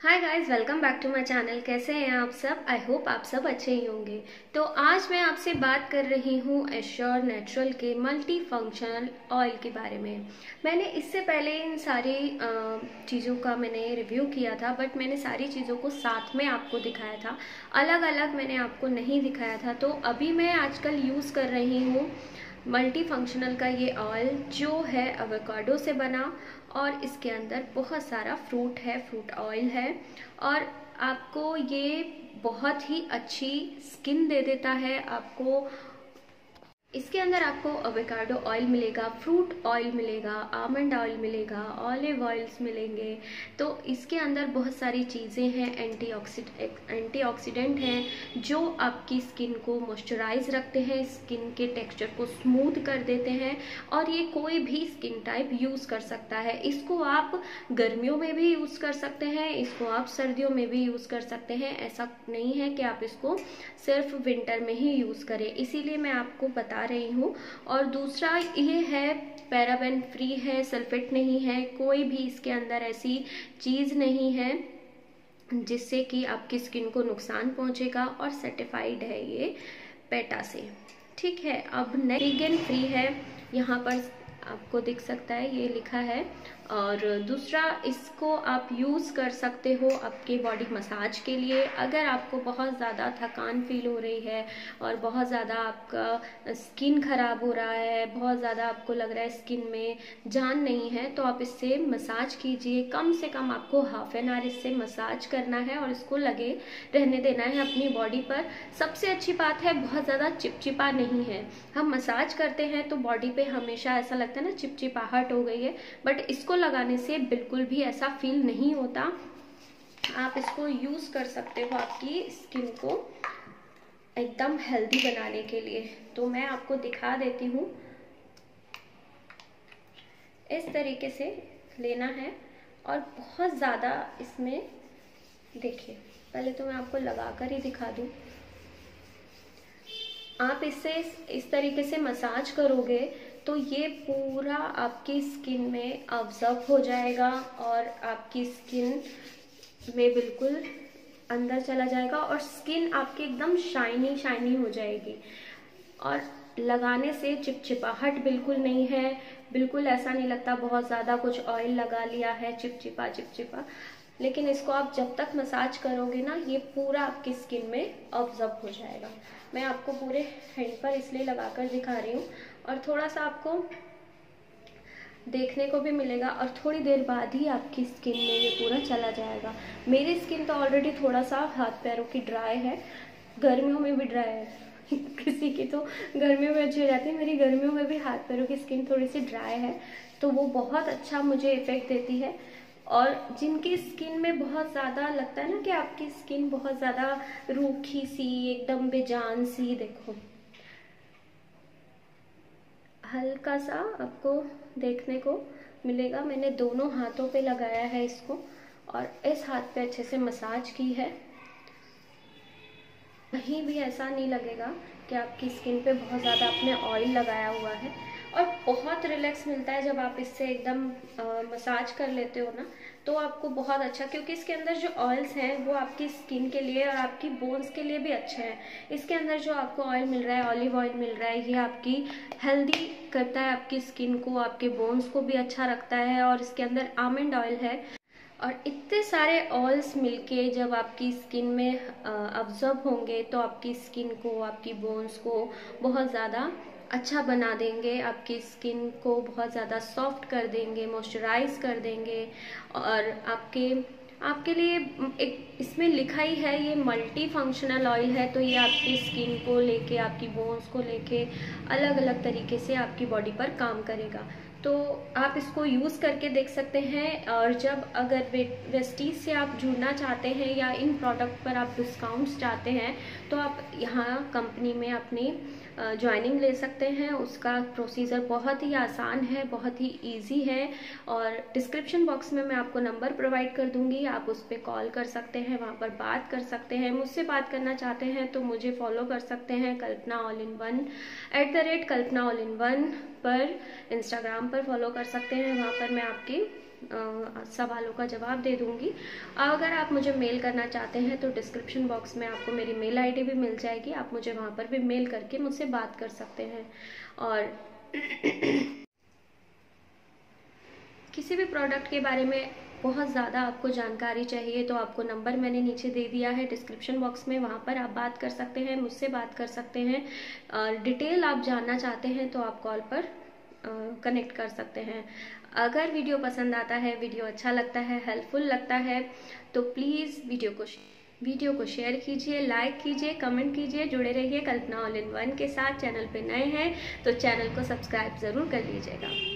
Hi guys, welcome back to my channel. कैसे हैं आप सब? आई होप आप सब अच्छे ही होंगे। तो आज मैं आपसे बात कर रही हूँ एश्योर नेचुरल के मल्टी फंक्शनल ऑयल के बारे में। मैंने इससे पहले इन सारी चीज़ों का मैंने रिव्यू किया था, बट मैंने सारी चीज़ों को साथ में आपको दिखाया था, अलग अलग मैंने आपको नहीं दिखाया था। तो अभी मैं आजकल यूज़ कर रही हूँ मल्टी फंक्शनल का ये ऑयल, जो है एवोकाडो से बना, और इसके अंदर बहुत सारा फ्रूट है, फ्रूट ऑयल है, और आपको ये बहुत ही अच्छी स्किन दे देता है। आपको इसके अंदर आपको एवोकाडो ऑयल मिलेगा, फ्रूट ऑयल मिलेगा, आमंड ऑयल मिलेगा, ऑलिव ऑयल्स मिलेंगे। तो इसके अंदर बहुत सारी चीज़ें हैं, एंटीऑक्सीडेंट हैं, जो आपकी स्किन को मॉइस्चराइज रखते हैं, स्किन के टेक्सचर को स्मूथ कर देते हैं, और ये कोई भी स्किन टाइप यूज़ कर सकता है। इसको आप गर्मियों में भी यूज़ कर सकते हैं, इसको आप सर्दियों में भी यूज़ कर सकते हैं। ऐसा नहीं है कि आप इसको सिर्फ विंटर में ही यूज़ करें, इसीलिए मैं आपको बता रही हूँ। और दूसरा ये है, पैराबेन फ्री है, सल्फेट नहीं है, कोई भी इसके अंदर ऐसी चीज़ नहीं है जिससे कि आपकी स्किन को नुकसान पहुंचेगा, और सर्टिफाइड है ये पेटा से। ठीक है, अब नेक्स्ट वीगन फ्री है, यहाँ पर आपको दिख सकता है ये लिखा है। और दूसरा, इसको आप यूज़ कर सकते हो आपके बॉडी मसाज के लिए। अगर आपको बहुत ज़्यादा थकान फील हो रही है और बहुत ज़्यादा आपका स्किन खराब हो रहा है, बहुत ज़्यादा आपको लग रहा है स्किन में जान नहीं है, तो आप इससे मसाज कीजिए। कम से कम आपको हाफ एन आवर इससे मसाज करना है और इसको लगे रहने देना है अपनी बॉडी पर। सबसे अच्छी बात है, बहुत ज़्यादा चिपचिपा नहीं है। हम मसाज करते हैं तो बॉडी पे हमेशा ऐसा लगता है ना, चिपचिपाहट हो गई है, बट इसको लगाने से बिल्कुल भी ऐसा फील नहीं होता। आप इसको यूज कर सकते हो आपकी स्किन को एकदम हेल्दी बनाने के लिए। तो मैं आपको दिखा देती हूँ, इस तरीके से लेना है, और बहुत ज़्यादा इसमें देखिए, पहले तो मैं आपको लगाकर ही दिखा दूँ। आप इससे इस तरीके से मसाज करोगे तो ये पूरा आपकी स्किन में ऑब्जर्व हो जाएगा, और आपकी स्किन में बिल्कुल अंदर चला जाएगा, और स्किन आपकी एकदम शाइनी शाइनी हो जाएगी। और लगाने से चिपचिपाहट बिल्कुल नहीं है, बिल्कुल ऐसा नहीं लगता बहुत ज़्यादा कुछ ऑयल लगा लिया है, चिपचिपा चिपचिपा। लेकिन इसको आप जब तक मसाज करोगे ना, ये पूरा आपकी स्किन में ऑब्जर्व हो जाएगा। मैं आपको पूरे हैंड पर इसलिए लगाकर दिखा रही हूँ, और थोड़ा सा आपको देखने को भी मिलेगा, और थोड़ी देर बाद ही आपकी स्किन में ये पूरा चला जाएगा। मेरी स्किन तो ऑलरेडी थोड़ा सा हाथ पैरों की ड्राई है, गर्मियों में भी ड्राई है किसी की तो गर्मियों में अच्छी हो जाती है, मेरी गर्मियों में भी हाथ पैरों की स्किन थोड़ी सी ड्राई है, तो वो बहुत अच्छा मुझे इफेक्ट देती है। और जिनकी स्किन में बहुत ज़्यादा लगता है ना कि आपकी स्किन बहुत ज़्यादा रूखी सी, एकदम बेजान सी, देखो हल्का सा आपको देखने को मिलेगा। मैंने दोनों हाथों पे लगाया है इसको, और इस हाथ पे अच्छे से मसाज की है। कहीं भी ऐसा नहीं लगेगा कि आपकी स्किन पे बहुत ज़्यादा आपने ऑयल लगाया हुआ है, और बहुत रिलैक्स मिलता है जब आप इससे एकदम मसाज कर लेते हो ना, तो आपको बहुत अच्छा, क्योंकि इसके अंदर जो ऑयल्स हैं वो आपकी स्किन के लिए और आपकी बोन्स के लिए भी अच्छे हैं। इसके अंदर जो आपको ऑयल मिल रहा है, ऑलिव ऑयल मिल रहा है, ये आपकी हेल्दी करता है, आपकी स्किन को, आपके बोन्स को भी अच्छा रखता है। और इसके अंदर आमंड ऑयल है, और इतने सारे ऑयल्स मिलके जब आपकी स्किन में अब्जॉर्ब होंगे तो आपकी स्किन को, आपकी बोन्स को बहुत ज़्यादा अच्छा बना देंगे, आपकी स्किन को बहुत ज़्यादा सॉफ्ट कर देंगे, मॉइस्चराइज कर देंगे। और आपके लिए एक इसमें लिखा ही है, ये मल्टी फंक्शनल ऑयल है, तो ये आपकी स्किन को लेके, आपकी बोन्स को लेके अलग अलग तरीके से आपकी बॉडी पर काम करेगा। तो आप इसको यूज़ करके देख सकते हैं। और जब अगर वेस्टीज से आप जुड़ना चाहते हैं या इन प्रोडक्ट पर आप डिस्काउंट्स चाहते हैं, तो आप यहाँ कंपनी में अपनी ज्वाइनिंग ले सकते हैं। उसका प्रोसीजर बहुत ही आसान है, बहुत ही इजी है, और डिस्क्रिप्शन बॉक्स में मैं आपको नंबर प्रोवाइड कर दूंगी, आप उस पर कॉल कर सकते हैं, वहाँ पर बात कर सकते हैं। मुझसे बात करना चाहते हैं तो मुझे फॉलो कर सकते हैं, Kalpana all in one @Kalpana all in one पर इंस्टाग्राम पर फॉलो कर सकते हैं। वहाँ पर मैं आपकी सवालों का जवाब दे दूंगी। अगर आप मुझे मेल करना चाहते हैं तो डिस्क्रिप्शन बॉक्स में आपको मेरी मेल आईडी भी मिल जाएगी, आप मुझे वहाँ पर भी मेल करके मुझसे बात कर सकते हैं। और किसी भी प्रोडक्ट के बारे में बहुत ज़्यादा आपको जानकारी चाहिए तो आपको नंबर मैंने नीचे दे दिया है डिस्क्रिप्शन बॉक्स में, वहाँ पर आप बात कर सकते हैं, मुझसे बात कर सकते हैं। डिटेल आप जानना चाहते हैं तो आप कॉल पर कनेक्ट कर सकते हैं। अगर वीडियो पसंद आता है, वीडियो अच्छा लगता है, हेल्पफुल लगता है तो प्लीज़ वीडियो को शेयर कीजिए, लाइक कीजिए, कमेंट कीजिए। जुड़े रहिए कल्पना ऑल इन वन के साथ। चैनल पे नए हैं तो चैनल को सब्सक्राइब ज़रूर कर लीजिएगा।